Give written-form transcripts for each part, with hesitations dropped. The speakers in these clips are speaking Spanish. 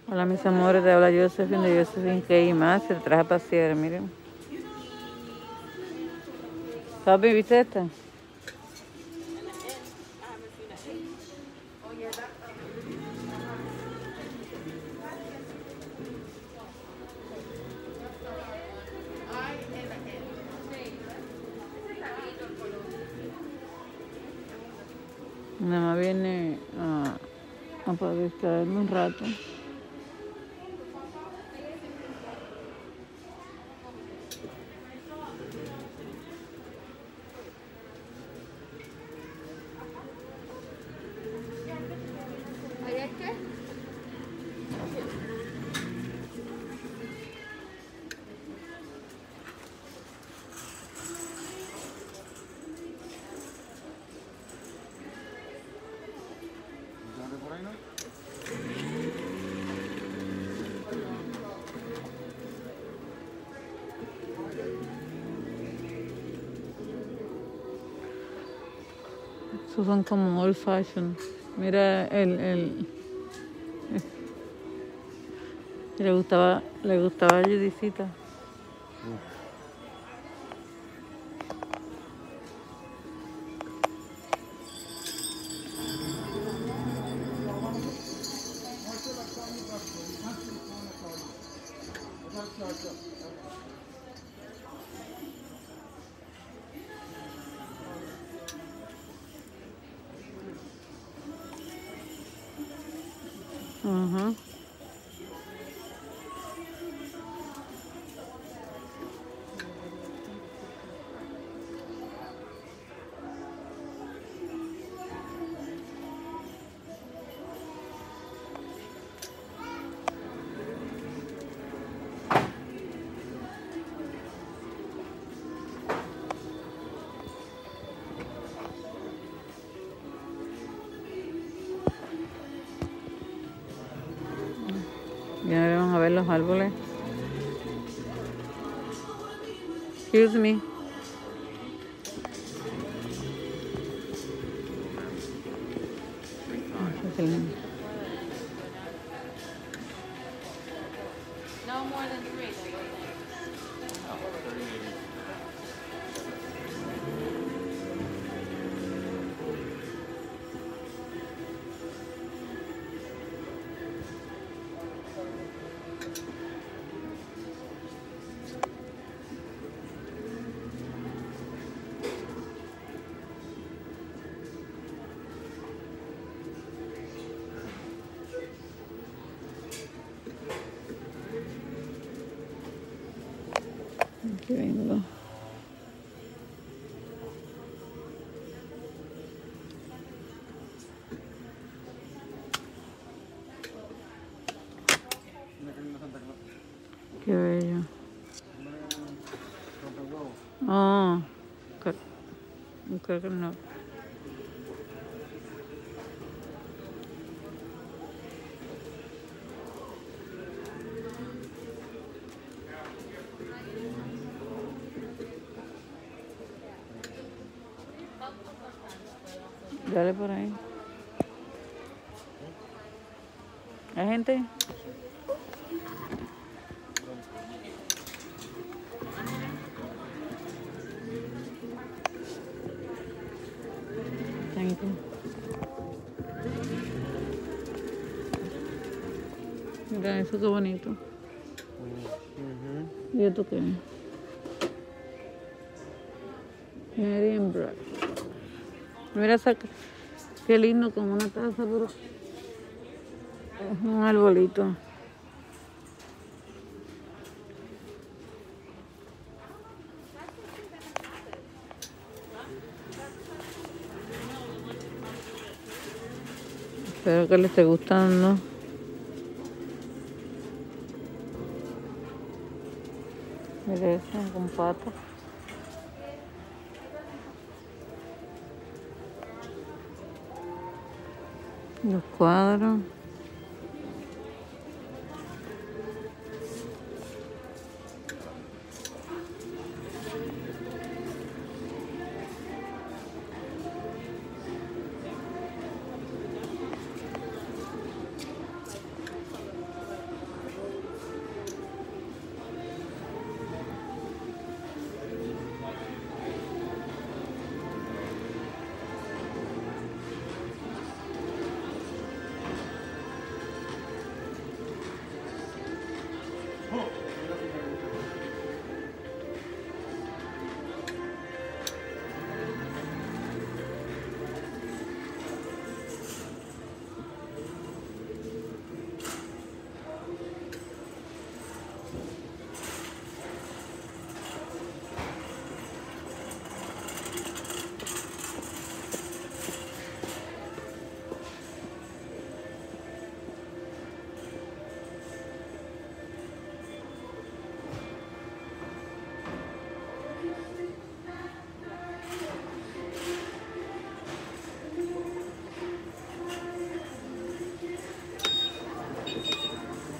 Hola mis amores, te habla Josephine de Josephine K y más, se traje a pasear, miren. Papi, ¿viste esta? Nada más viene a distraerme un rato. Esos son como old fashion. Mira le gustaba a Judicita. Ajá. Ya vamos a ver los árboles. Excuse me. No more than 3. Aquí vengo. Qué bello. Oh, creo que no. Dale por ahí. ¿Hay gente? Thank you. Mira eso, qué bonito. ¿Y esto qué? Medium black. Mira esa, qué lindo, como una taza, pero es un arbolito. Espero que les esté gustando. Mira eso, con patas. Los cuadros.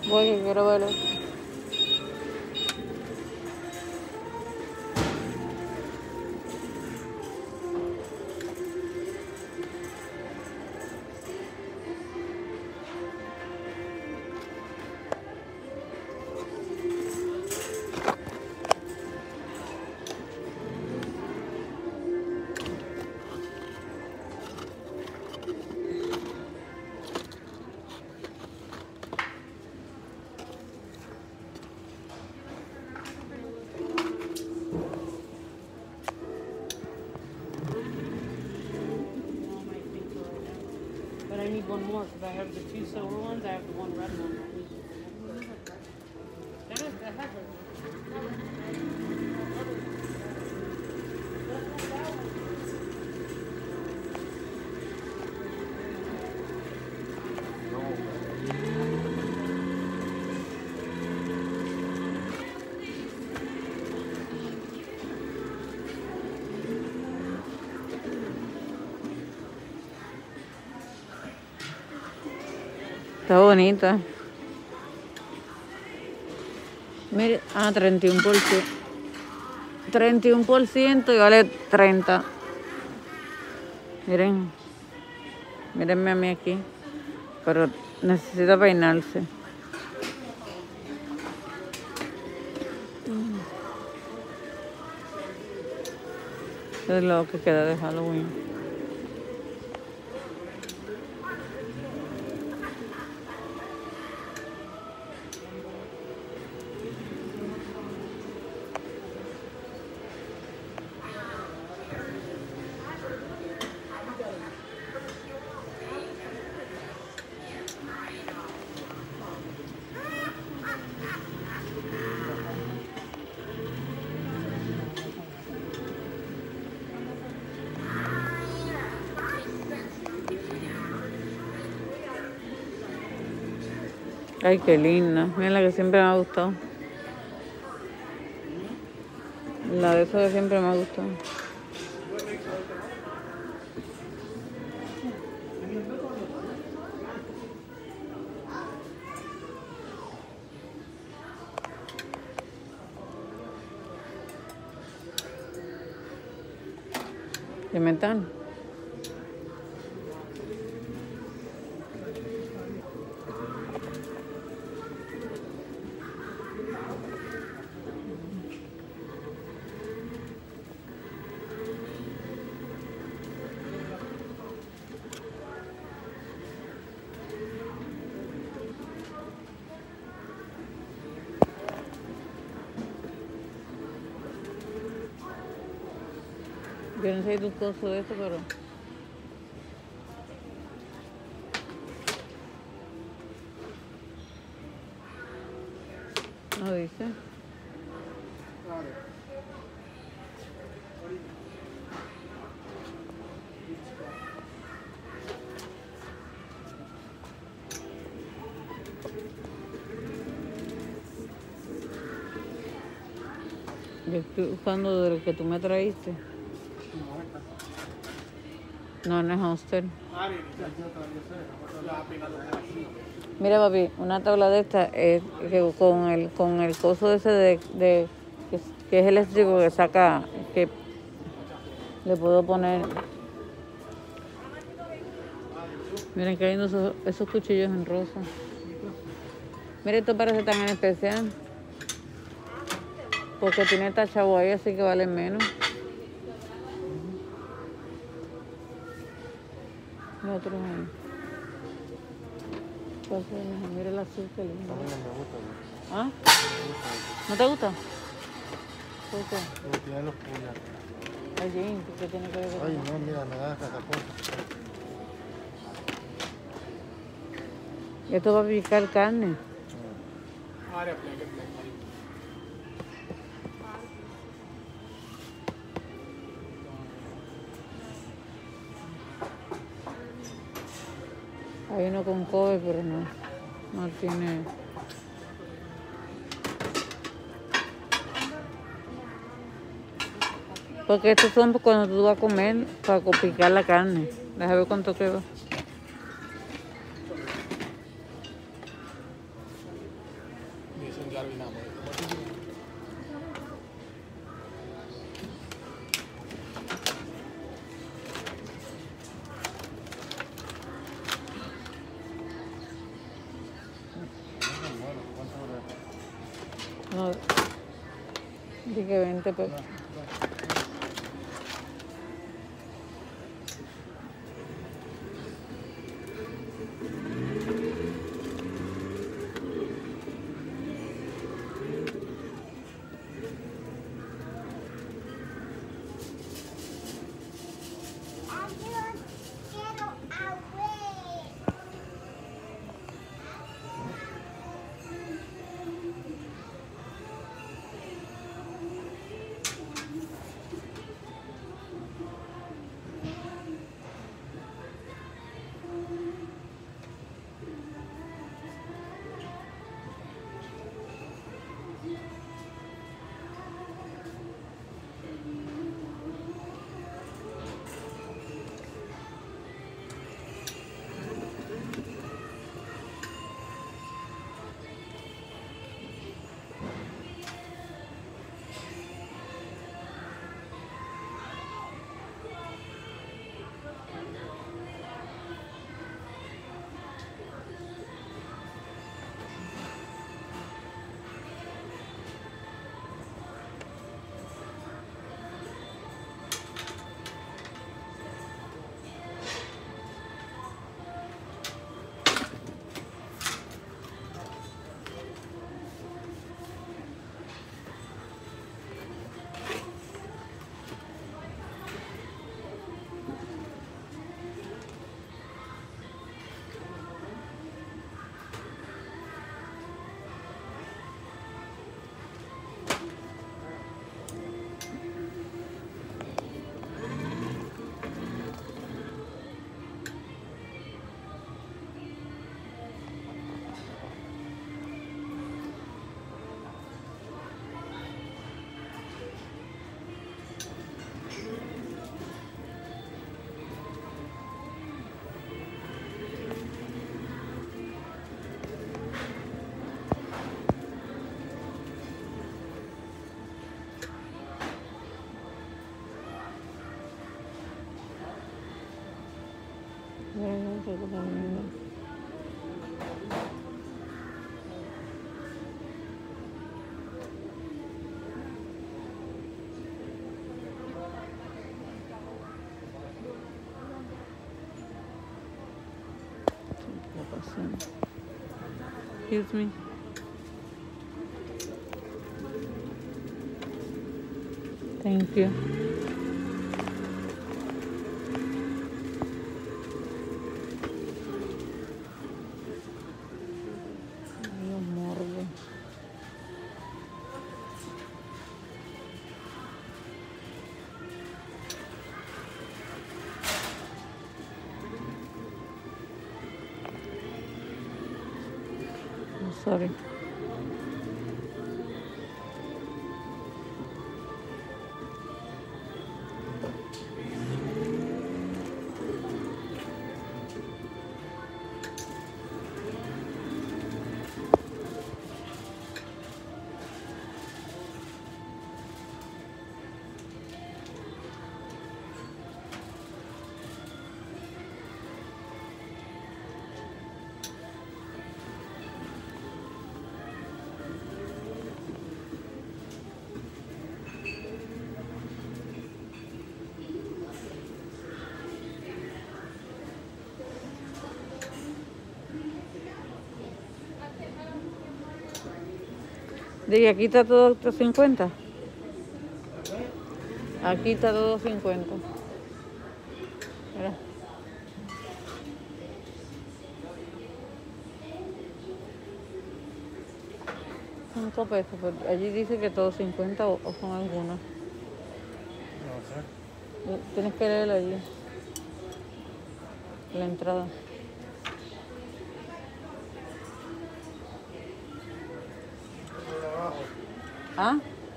Voy, que quiero verlo. But I need one more because I have the 2 silver ones. I have the 1 red one. That is the heifer. Está bonita. Mire, 31%. 31% y vale 30. Miren. Mírenme a mí aquí. Pero necesita peinarse. Es lo que queda de Halloween. Ay, qué linda. Miren la que siempre me ha gustado. La de eso que siempre me ha gustado. ¿De metal? Yo no sé tu coso de eso, pero... No dice. Yo estoy buscando de lo que tú me traíste. No, no es Hostel. Mira, papi, una tabla de esta es que con el coso ese que es eléctrico que saca, que le puedo poner. Miren que hay esos cuchillos en rosa. Mira, esto parece tan en especial. Porque tiene tachado ahí, así que vale menos. Los otros ahí. Mira el azul que lindo. ¿Ah? ¿No te gusta? ¿Por qué? Porque tiene los puños. Ay, Jane, ¿qué tiene que ver con Ay, eso? no, mira, me da catapulta. Esto va a picar carne. Hay uno con cobre, pero no tiene. Porque estos son cuando tú vas a comer para picar la carne. Déjame ver cuánto queda. No, dije 20 pesos. Excuse me. Thank you. Dios, morgue. I'm sorry. De aquí está todo 50. Aquí está todo 50. Mira. $5, pero allí dice que todo 50 o son algunos. No sé. Tienes que leerlo allí. La entrada. ¿Ah?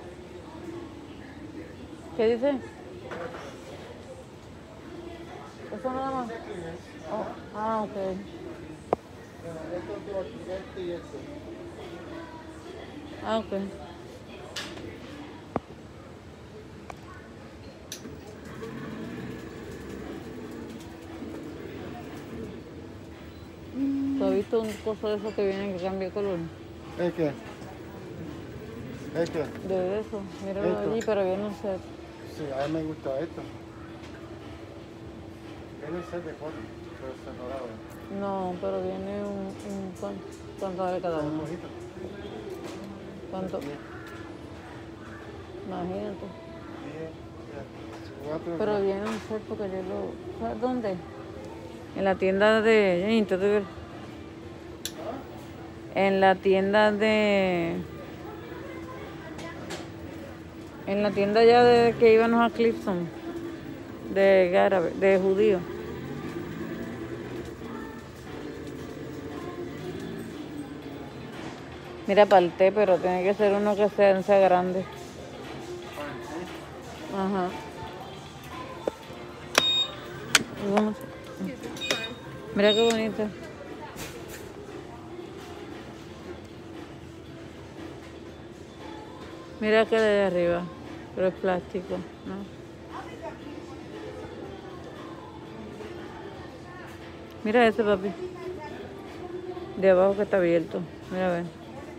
¿Qué dice? ¿Eso nada más? Oh, ok. Estos dos, este y este. Ah, ok. ¿Tú has visto un coso de esos que vienen que cambia de color? ¿Es qué? ¿Es qué? De eso, míralo Esto. allí, pero viene un set. Sí, a mí me gusta esto. Viene el set de fotos, pero está dorado. No, pero viene ¿cuánto vale cada Un uno? poquito. ¿Cuánto? 10, Imagínate. 4. Pero viene un set porque yo lo... ¿Sabes dónde? En la tienda de... En la tienda de... En la tienda ya de que íbamos a Clifton. De árabe, de judío. Mira, para el té, pero tiene que ser uno que sea grande. Ajá. Y vamos. Mira qué bonito. Mira que de arriba, pero es plástico, ¿no? Mira ese, papi. De abajo que está abierto. Mira a ver.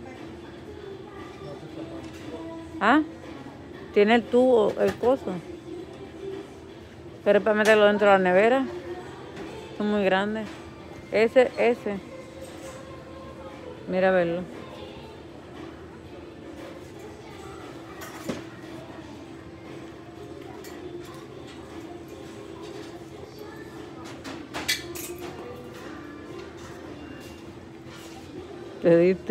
¿Ah? Tiene el tubo, el coso. Pero es para meterlo dentro de la nevera. Son muy grandes. Ese. Mira a verlo. Te diste.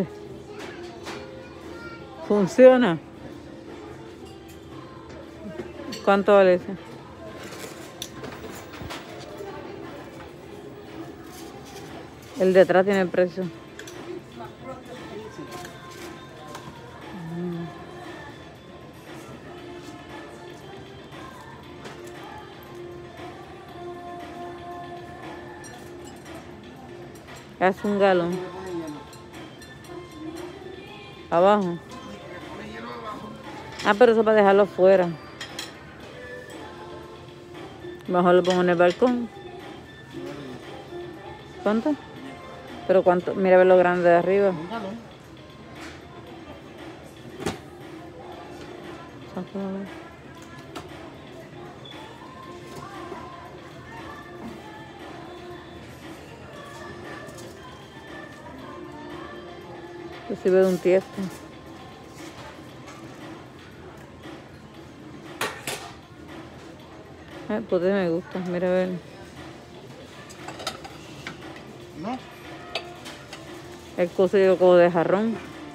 Funciona. ¿Cuánto vale ese? El de atrás tiene el precio. Es un galón. Abajo. Ah, pero eso para dejarlo fuera. Mejor lo pongo en el balcón. ¿Cuánto? Pero cuánto, mira lo grande de arriba. Un galón. Yo sí veo un tiesto. Pues me gusta, mira a ver. ¿No? El cocido como de jarrón.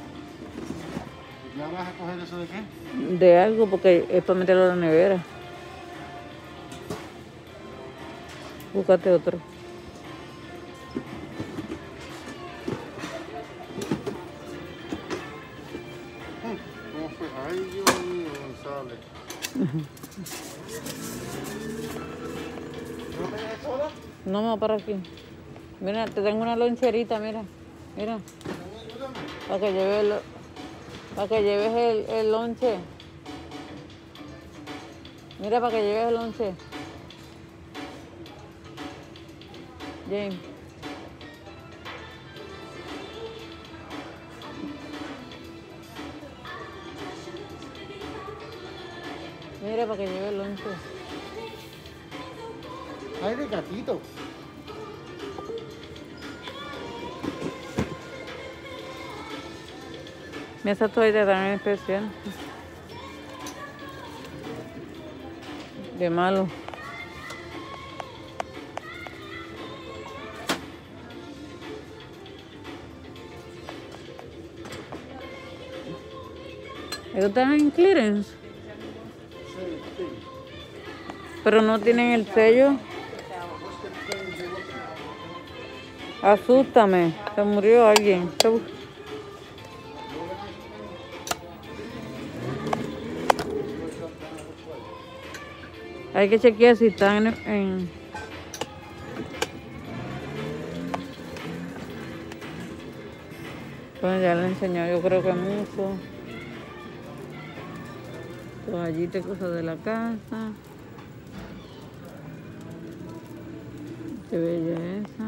¿Ya vas a coger eso de qué? De algo porque es para meterlo en la nevera. Búscate otro. ¿Cómo fue? Ay, Dios mío, González. ¿No me dejes sola? No, me para aquí. Mira, te tengo una loncherita, mira. Mira. Ayúdame. Para que lleves el lonche. Mira, para que lleves el lonche. James. Mira, para que lleves el lonche. Ay, de gatito. Mira, esa toalla también especial. De malo. ¿Ellos están en clearance? Sí. Pero no tienen el sello. Asústame. Se murió alguien. Hay que chequear si están en... Bueno, ya le enseñó, yo creo que mucho. Toallita y cosas de la casa. Qué belleza.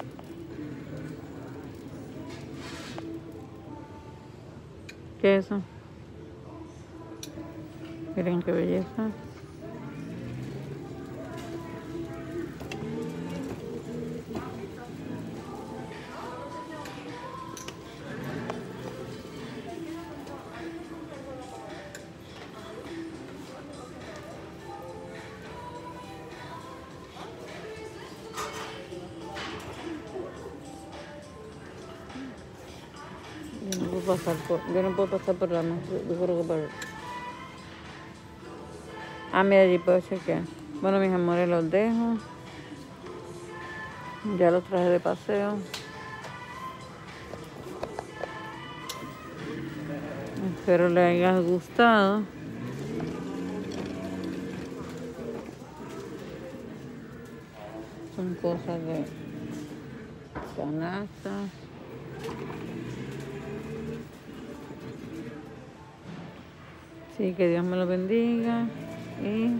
¿Qué es eso? Miren qué belleza. Yo no puedo pasar por la mesa. Yo creo que por... Ah, mira, allí puedo chequear. Bueno, mis amores, los dejo. Ya los traje de paseo. Espero les haya gustado. Son cosas de canastas. Sí, que Dios me lo bendiga. Y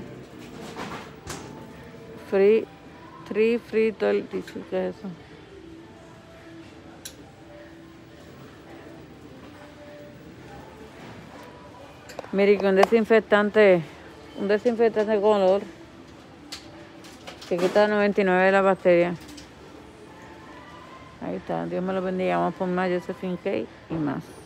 frito el tissue, ¿qué es eso? Mire, que un desinfectante con olor que quita 99 de la bacteria. Ahí está, Dios me lo bendiga. Vamos por más Josephine K y más.